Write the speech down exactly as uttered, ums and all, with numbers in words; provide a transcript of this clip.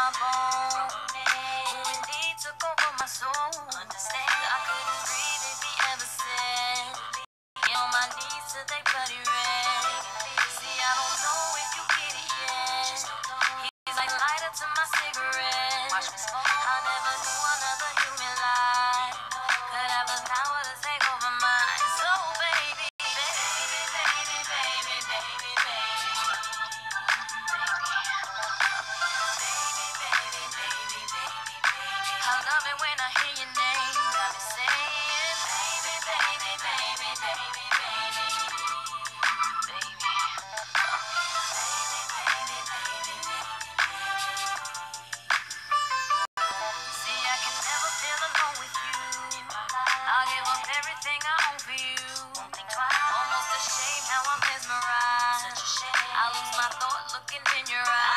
my bones. Who indeed took over my soul. Understand? I couldn't breathe if he ever said. Get on my knees till they bloody red. See, I don't know if you get it yet. He's like lighter to my cigarette. Watch me smoke. I never knew another human life could have the power to take over mine. So baby, baby, baby, baby, baby, baby. I love it when I hear your name. Got me saying, baby, baby, baby, baby, baby, baby, baby, baby, baby. See, I can never feel alone with you. I'll give up everything I own for you. Almost a shame how I'm mesmerized. I lose my thought looking in your eyes.